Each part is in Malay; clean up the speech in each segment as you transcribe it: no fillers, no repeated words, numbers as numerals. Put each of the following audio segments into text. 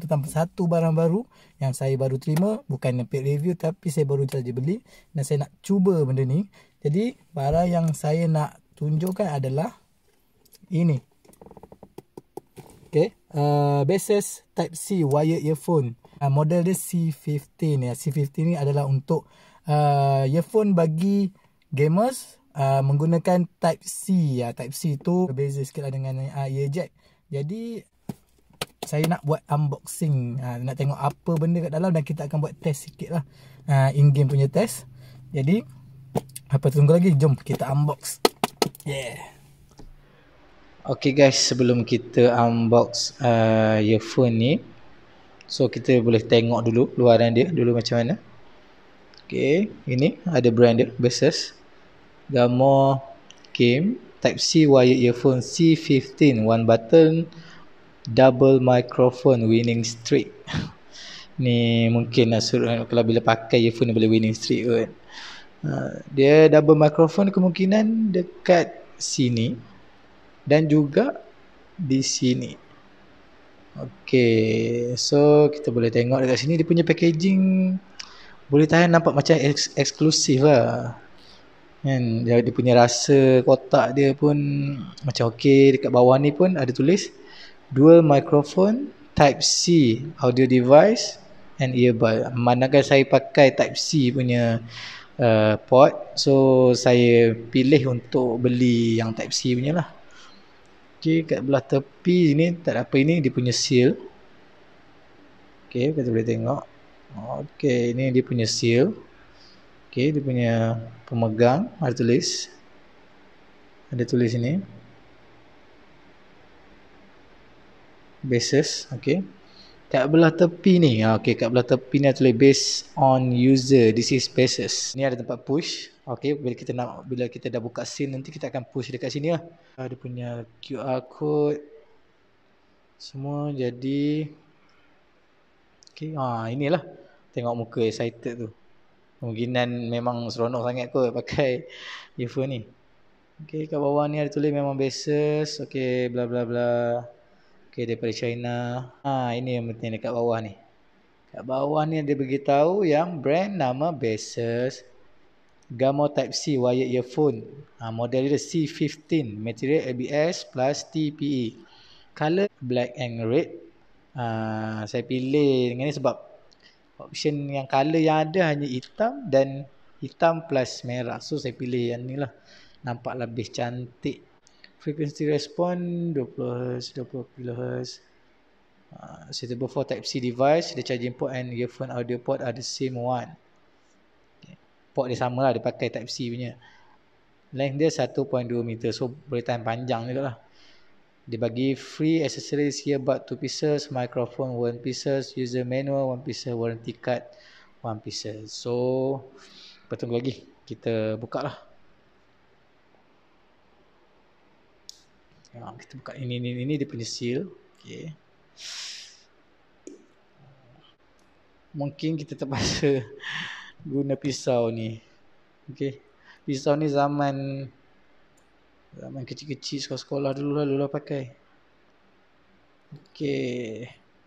tentang satu barang baru yang saya baru terima. Bukan paid review, tapi saya baru saja beli dan saya nak cuba benda ni. Jadi barang yang saya nak tunjukkan adalah ini. Okay, Baseus Type C wired earphone. Model dia C15 ya. C15 ni adalah untuk earphone bagi gamers menggunakan Type C ya. Type C tu berbeza sikit lah dengan ear jack. Jadi saya nak buat unboxing, nak tengok apa benda kat dalam dan kita akan buat test sikit lah, in-game punya test. Jadi apa tunggu lagi, jom kita unbox. Yeah. Okay guys, sebelum kita unbox earphone ni, so kita boleh tengok dulu luaran dia dulu macam mana. Okay, ini ada brand dia, Baseus Gamma Game Type C wired earphone C15 one button double microphone winning streak. Ni mungkin lah kalau bila pakai earphone ni boleh winning streak kot. Dia double microphone kemungkinan dekat sini dan juga di sini. Okay, so kita boleh tengok dekat sini dia punya packaging boleh tahan, nampak macam eksklusif lah kan. Dia punya rasa kotak dia pun macam okey. Dekat bawah ni pun ada tulis dual microphone Type C audio device and earbud. Manakala saya pakai Type C punya port, so saya pilih untuk beli yang Type C punya lah. Okay, kat belah tepi ni tak ada apa, ini dia punya seal. Okay, kita boleh tengok. Okay, ini dia punya seal. Okay, dia punya pemegang ada tulis. Ada tulis ini Baseus. Okay, kat belah tepi ni, okay, kat belah tepi ni ada tulis based on user, this is Baseus. Ni ada tempat push. Okay, bila kita dah buka seal nanti kita akan push dekat sini lah. Dia punya QR code semua jadi. Okay, inilah tengok muka excited tu. Kemungkinan memang seronok sangat kot pakai earphone ni. Okay, kat bawah ni ada tulis memang Baseus. Okay, bla bla bla. Okay, daripada China. Ini yang penting dekat bawah ni. Kat bawah ni dia beritahu yang brand nama Baseus Gamma Type C wired earphone. Model dia C15. Material ABS plus TPE. Color black and red. Saya pilih dengan ni sebab option yang color yang ada hanya hitam dan hitam plus merah. So saya pilih yang ni lah, nampak lebih cantik. Frequency response 20Hz, 20 kHz. Suitable for Type C device. The charging port and earphone audio port are the same one. Port dia sama lah, dia pakai Type C punya. Length dia 1.2 meter, so boleh tahan panjang juga lah. Dia bagi free accessories, earbud 2 pieces, microphone 1 pieces, user manual 1 pieces, warranty card 1 pieces. So tunggu lagi, kita buka lah. Kita buka ini dia punya seal. Okay. Mungkin kita terpaksa guna pisau ni. Okay, pisau ni zaman kecil-kecil sekolah-sekolah dulu lah pakai. Okay.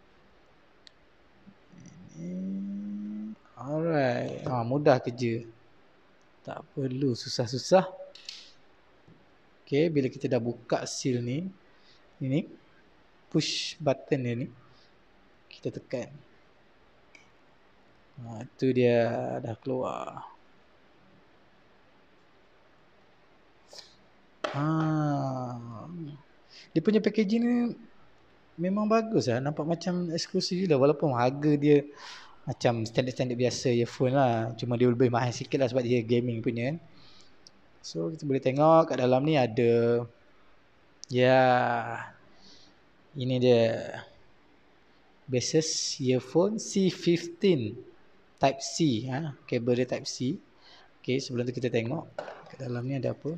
Alright. Mudah kerja. Tak perlu susah-susah. Okay, bila kita dah buka seal ni, ini push button dia ni, kita tekan. Itu dia dah keluar. Dia punya packaging ni memang bagus lah. Nampak macam eksklusif je lah. Walaupun harga dia macam standard-standard biasa earphone lah. Cuma dia lebih mahal sikit lah sebab dia gaming punya kan. So kita boleh tengok kat dalam ni ada, ini dia Baseus earphone C15 Type C. Kabel dia Type C. Okay, sebelum tu kita tengok kat dalam ni ada apa.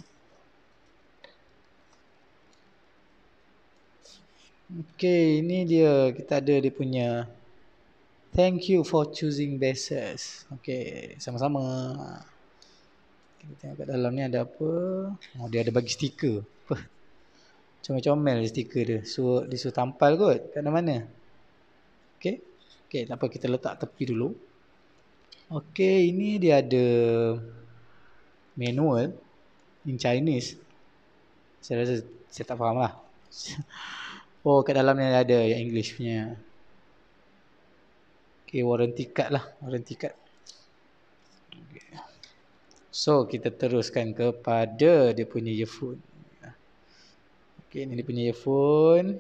Okay, ini dia. Kita ada dia punya thank you for choosing Baseus. Okay, sama-sama. Kita tengok kat dalam ni ada apa. Dia ada bagi stiker. Comel-comel stiker dia. So dia suruh tampal kot kat mana. Okey. Okey, tak apa, kita letak tepi dulu. Okey, ini dia ada manual in Chinese. Saya rasa saya tak faham lah. Oh, kat dalam ni ada yang English punya. Okay, warranty card lah. Warranty card. Okay. So, kita teruskan kepada dia punya earphone. Okay, ni dia punya earphone.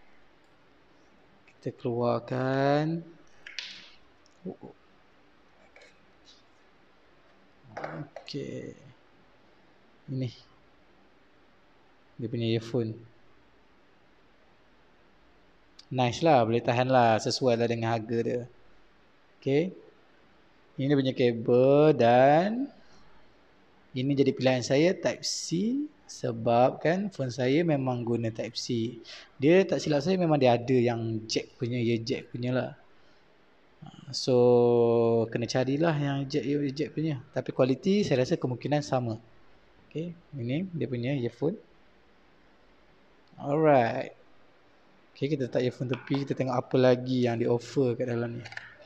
Kita keluarkan. Okay. Ini. Dia punya earphone. Nice lah. Boleh tahan lah. Sesuai lah dengan harga dia. Okay. Ini dia punya kabel dan ini jadi pilihan saya Type-C sebab kan phone saya memang guna Type-C. Dia tak silap saya memang dia ada yang jack punya, ya jack punya lah. So kena carilah yang jack punya. Tapi kualiti saya rasa kemungkinan sama. Okay, ini dia punya earphone. Alright. Okay, kita letak earphone tepi. Kita tengok apa lagi yang di offer kat dalam ni.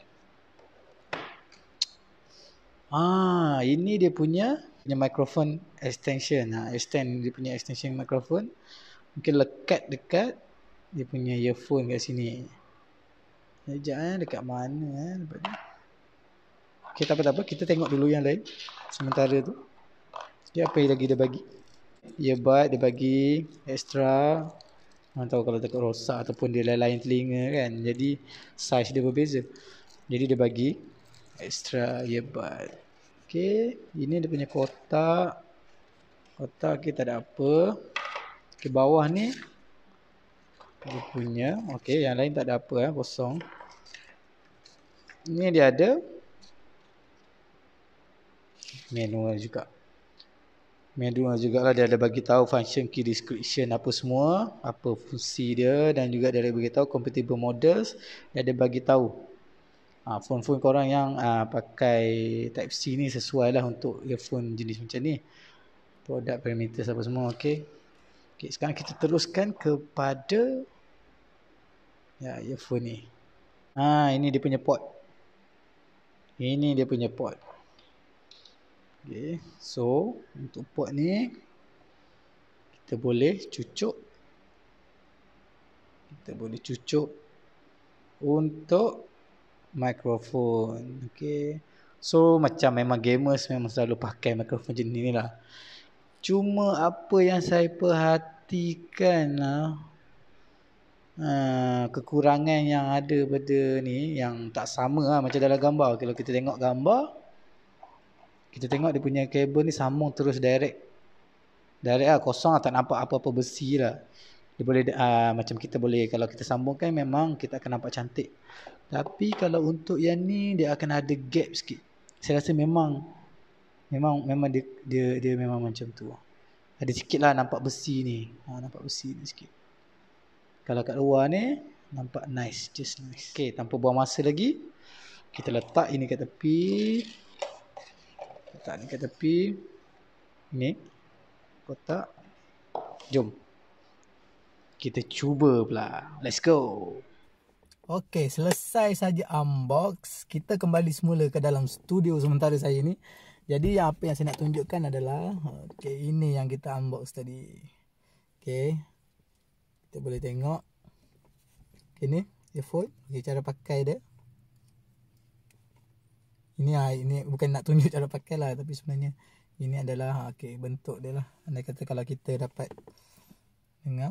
Ini dia punya microphone extension. Extend dia punya extension microphone. Mungkin lekat dekat dia punya earphone kat sini. Sekejap dekat mana Okay, tak apa. Kita tengok dulu yang lain. Sementara tu. Dia apa yang lagi dia bagi? Earbud dia bagi extra. Mana tahu kalau takut rosak ataupun dia lain telinga kan. Jadi size dia berbeza. Jadi dia bagi extra earbud. Okay, ini dia punya kotak. Kotak kita tak ada apa. Okay, bawah ni dia punya. Okay, yang lain tak ada apa kosong. Ini dia ada manual juga. Manual jugalah, dia ada bagi tahu function key description apa semua, apa fungsi dia dan juga dia ada bagi tahu compatible models. Dia ada bagi tahu phone-phone korang yang pakai Type-C ni sesuai lah untuk earphone jenis macam ni. Product parameters apa semua. Okay, sekarang kita teruskan kepada earphone ni. Ini dia punya port. Ini dia punya port. Okay, so untuk port ni kita boleh cucuk. Kita boleh cucuk untuk mikrofon. Okay, so macam memang gamers memang selalu pakai mikrofon jenis ni lah. Cuma apa yang saya perhatikan kekurangan yang ada pada ni yang tak sama macam dalam gambar. Kalau kita tengok gambar, kita tengok dia punya kabel ni sambung terus direct kosong tak nampak apa-apa besi lah. Dia boleh macam kita boleh, kalau kita sambungkan memang kita akan nampak cantik. Tapi kalau untuk yang ni dia akan ada gap sikit. Saya rasa memang dia memang macam tu. Ada sikit lah nampak besi ni. Nampak besi ni sikit. Kalau kat luar ni nampak nice, just nice. Okay, tanpa buang masa lagi, kita letak ini kat tepi. Letak ni kat tepi. Ini kotak. Jom kita cuba pula. Let's go. Okay, selesai saja unbox. Kita kembali semula ke dalam studio sementara saya ni. Jadi apa yang saya nak tunjukkan adalah ini yang kita unbox tadi. Okay, kita boleh tengok. Ini earphone. Cara pakai dia. Ini bukan nak tunjuk cara pakai lah, tapi sebenarnya ini adalah bentuk dia lah. Andai kata kalau kita dapat dengar,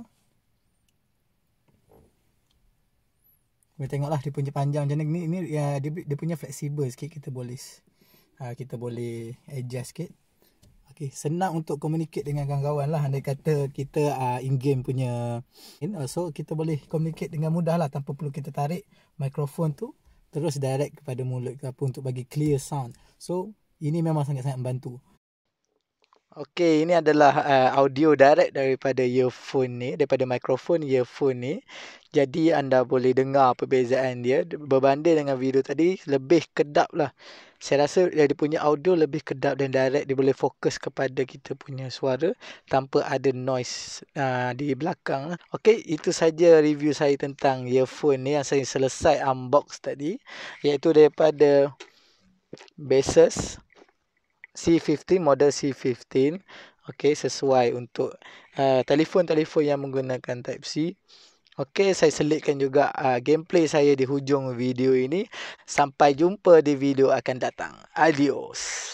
boleh tengoklah dia punya panjang macam ni. Ini dia punya fleksibel sikit. Kita boleh adjust sikit. Senang untuk communicate dengan kawan-kawan lah. Andai kata kita in-game punya, so kita boleh communicate dengan mudah lah tanpa perlu kita tarik mikrofon tu terus direct kepada mulut ke apa untuk bagi clear sound. So ini memang sangat-sangat membantu. Okay, ini adalah audio direct daripada earphone ni, daripada mikrofon earphone ni. Jadi anda boleh dengar perbezaan dia berbanding dengan video tadi, lebih kedap lah. Saya rasa dia punya audio lebih kedap dan direct. Dia boleh fokus kepada kita punya suara tanpa ada noise di belakang. Okey, itu saja review saya tentang earphone ni yang saya selesai unbox tadi, iaitu daripada Baseus C15, model C15. Okey, sesuai untuk telefon-telefon yang menggunakan type C. Okey, saya selitkan juga gameplay saya di hujung video ini. Sampai jumpa di video akan datang. Adios.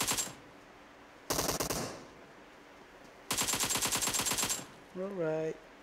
Alright.